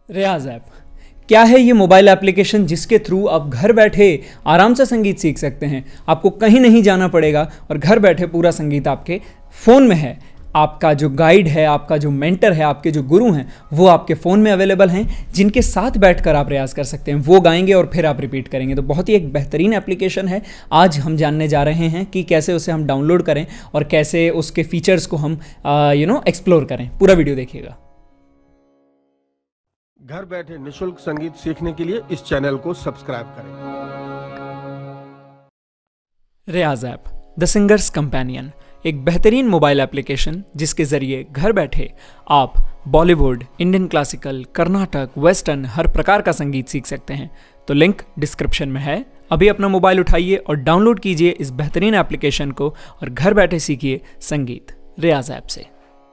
रियाज app क्या है ये मोबाइल एप्लीकेशन जिसके थ्रू आप घर बैठे आराम से संगीत सीख सकते हैं। आपको कहीं नहीं जाना पड़ेगा और घर बैठे पूरा संगीत आपके फ़ोन में है। आपका जो गाइड है, आपका जो मेंटर है, आपके जो गुरु हैं वो आपके फ़ोन में अवेलेबल हैं, जिनके साथ बैठकर आप रियाज कर सकते हैं। वो गाएंगे और फिर आप रिपीट करेंगे। तो बहुत ही एक बेहतरीन एप्लीकेशन है। आज हम जानने जा रहे हैं कि कैसे उसे हम डाउनलोड करें और कैसे उसके फीचर्स को हम एक्सप्लोर करें। पूरा वीडियो देखिएगा। घर बैठे निशुल्क संगीत सीखने के लिए इस चैनल को सब्सक्राइब करें। Riyaz app the singers companion एक बेहतरीन मोबाइल एप्लीकेशन जिसके ज़रिए घर बैठे आप Bollywood, Indian classical, Carnatic, western हर प्रकार का संगीत सीख सकते हैं। तो लिंक डिस्क्रिप्शन में है। अभी अपना मोबाइल उठाइए और डाउनलोड कीजिए इस बेहतरीन एप्लीकेशन को और घर बैठे सीखिए संगीत रियाज ऐप से।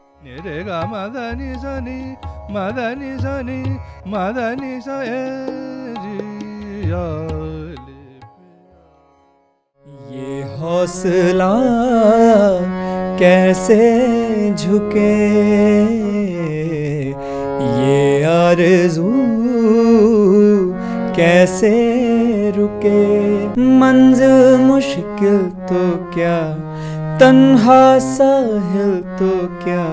ये हौसला कैसे झुके, ये आरज़ू कैसे रुके, मंज़िल मुश्किल तो क्या, तन्हा साहिल तो क्या।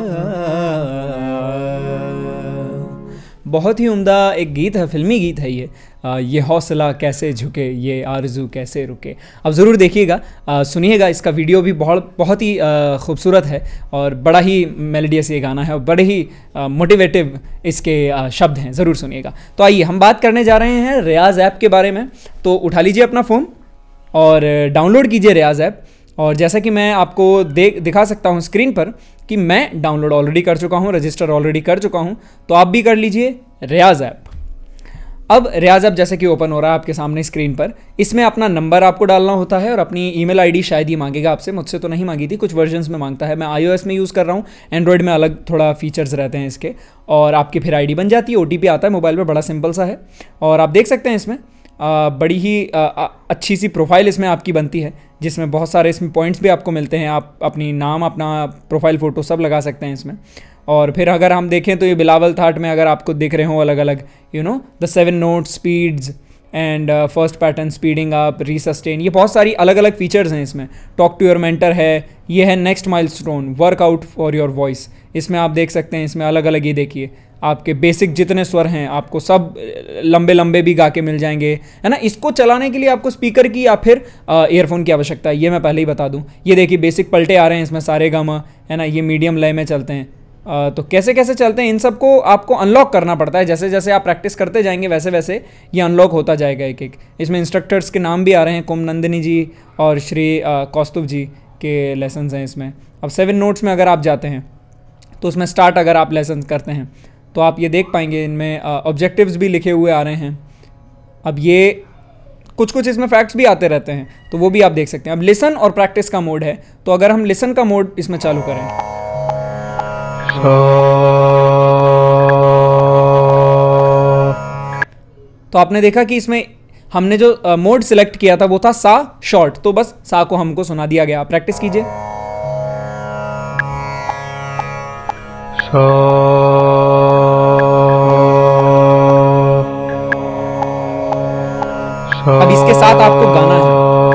बहुत ही उम्दा एक गीत है, फिल्मी गीत है ये हौसला कैसे झुके, ये आरज़ू कैसे रुके। अब ज़रूर देखिएगा, सुनिएगा। इसका वीडियो भी बहुत ही खूबसूरत है और बड़ा ही मेलोडियस ये गाना है और बड़े ही मोटिवेटिव इसके शब्द हैं। ज़रूर सुनिएगा। तो आइए हम बात करने जा रहे हैं रियाज ऐप के बारे में। तो उठा लीजिए अपना फ़ोन और डाउनलोड कीजिए रियाज ऐप। और जैसा कि मैं आपको दिखा सकता हूँ स्क्रीन पर कि मैं डाउनलोड ऑलरेडी कर चुका हूँ, रजिस्टर ऑलरेडी कर चुका हूँ। तो आप भी कर लीजिए रियाज ऐप। अब रियाज ऐप जैसे कि ओपन हो रहा है आपके सामने स्क्रीन पर, इसमें अपना नंबर आपको डालना होता है और अपनी ईमेल आईडी शायद ही मांगेगा आपसे। मुझसे तो नहीं मांगी थी, कुछ वर्जन्स में मांगता है। मैं iOS में यूज़ कर रहा हूँ, एंड्रॉयड में अलग थोड़ा फीचर्स रहते हैं इसके। और आपकी फिर आईडी बन जाती है, OTP आता है मोबाइल पर, बड़ा सिंपल सा है। और आप देख सकते हैं इसमें बड़ी ही अच्छी सी प्रोफाइल इसमें आपकी बनती है, जिसमें बहुत सारे इसमें पॉइंट्स भी आपको मिलते हैं। आप अपनी नाम, अपना प्रोफाइल फ़ोटो सब लगा सकते हैं इसमें। और फिर अगर हम देखें तो ये बिलावल थाट में अगर आपको दिख रहे हो अलग अलग the 7 note speeds and first pattern, speeding up, resustain, ये बहुत सारी अलग अलग फीचर्स हैं इसमें। टॉक टू योर मेंटर है, ये है next milestone, workout for your voice. इसमें आप देख सकते हैं, इसमें अलग अलग ये देखिए आपके बेसिक जितने स्वर हैं आपको सब लंबे लंबे भी गा के मिल जाएंगे, है ना। इसको चलाने के लिए आपको स्पीकर की या फिर ईयरफोन की आवश्यकता है, ये मैं पहले ही बता दूं। ये देखिए बेसिक पलटे आ रहे हैं इसमें, सारे गामा, है ना। ये मीडियम लय में चलते हैं। तो कैसे कैसे चलते हैं इन सबको आपको अनलॉक करना पड़ता है। जैसे जैसे आप प्रैक्टिस करते जाएंगे वैसे वैसे ये अनलॉक होता जाएगा एक एक। इसमें इंस्ट्रक्टर्स के नाम भी आ रहे हैं, कुम नंदिनी जी और श्री कौस्तुभ जी के लेसन्स हैं इसमें। अब 7 नोट्स में अगर आप जाते हैं तो उसमें स्टार्ट अगर आप लेसन करते हैं तो आप ये देख पाएंगे इनमें ऑब्जेक्टिव्स भी लिखे हुए आ रहे हैं। अब ये कुछ इसमें फैक्ट्स भी आते रहते हैं, तो वो भी आप देख सकते हैं। अब लिसन और प्रैक्टिस का मोड है, तो अगर हम लिसन का मोड इसमें चालू करें तो आपने देखा कि इसमें हमने जो मोड सिलेक्ट किया था वो था सा शॉर्ट, तो बस सा को हमको सुना दिया गया। प्रैक्टिस कीजिए। अब इसके साथ आपको गाना है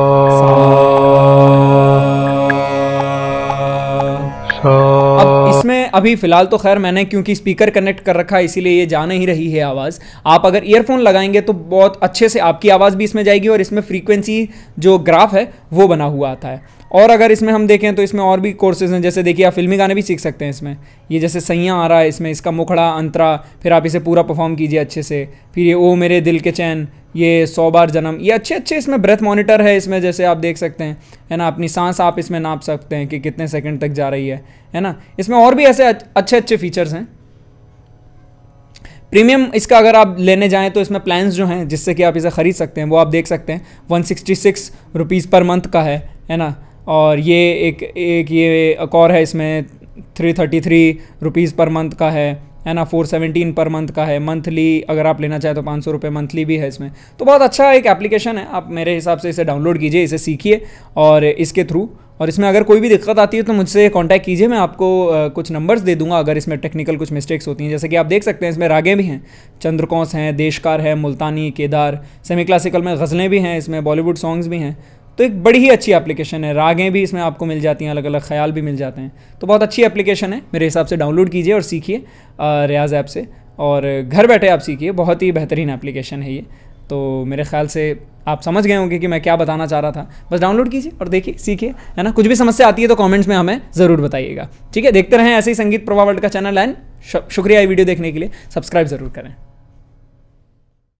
अब इसमें अभी फ़िलहाल तो खैर मैंने क्योंकि स्पीकर कनेक्ट कर रखा है इसीलिए ये जा नहीं रही है आवाज़। आप अगर ईयरफोन लगाएंगे तो बहुत अच्छे से आपकी आवाज़ भी इसमें जाएगी और इसमें फ्रीक्वेंसी जो ग्राफ है वो बना हुआ आता है। और अगर इसमें हम देखें तो इसमें और भी कोर्सेज हैं, जैसे देखिए आप फिल्मी गाने भी सीख सकते हैं इसमें। ये जैसे सैयां आ रहा है इसमें, इसका मुखड़ा अंतरा, फिर आप इसे पूरा परफॉर्म कीजिए अच्छे से। फिर ये ओ मेरे दिल के चैन, ये 100 बार जन्म, ये अच्छे इसमें ब्रेथ मॉनिटर है इसमें, जैसे आप देख सकते हैं, है ना। अपनी सांस आप इसमें नाप सकते हैं कि कितने सेकंड तक जा रही है ना। इसमें और भी ऐसे अच्छे फीचर्स हैं। प्रीमियम इसका अगर आप लेने जाएं तो इसमें प्लान्स जो हैं जिससे कि आप इसे ख़रीद सकते हैं वो आप देख सकते हैं। 166 रुपीज़ पर मंथ का है ना। और ये एक ये एक और है इसमें 333 रुपीज़ पर मंथ का है ना। 417 पर मंथ का है। मंथली अगर आप लेना चाहें तो 500 रुपये मंथली भी है इसमें। तो बहुत अच्छा एक एप्लीकेशन है, आप मेरे हिसाब से इसे डाउनलोड कीजिए, इसे सीखिए और इसके थ्रू और इसमें अगर कोई भी दिक्कत आती है तो मुझसे कांटेक्ट कीजिए, मैं आपको कुछ नंबर्स दे दूंगा अगर इसमें टेक्निकल कुछ मिस्टेक्स होती हैं। जैसे कि आप देख सकते हैं इसमें रागें भी हैं, चंद्रकौंस हैं, देशकार है, मुल्तानी, केदार, सेमी क्लासिकल में गज़लें भी हैं, इसमें बॉलीवुड सॉन्ग्स भी हैं। तो एक बड़ी ही अच्छी एप्लीकेशन है, रागें भी इसमें आपको मिल जाती हैं, अलग अलग ख्याल भी मिल जाते हैं। तो बहुत अच्छी एप्लीकेशन है, मेरे हिसाब से डाउनलोड कीजिए और सीखिए रियाज़ ऐप से, और घर बैठे आप सीखिए। बहुत ही बेहतरीन एप्लीकेशन है ये। तो मेरे ख्याल से आप समझ गए होंगे कि मैं क्या बताना चाह रहा था। बस डाउनलोड कीजिए और देखिए, सीखिए, है ना। कुछ भी समस्या आती है तो कमेंट्स में हमें ज़रूर बताइएगा, ठीक है। देखते रहें ऐसे ही संगीत प्रवाह वर्ल्ड का चैनल, एंड शुक्रिया ये वीडियो देखने के लिए। सब्सक्राइब ज़रूर करें।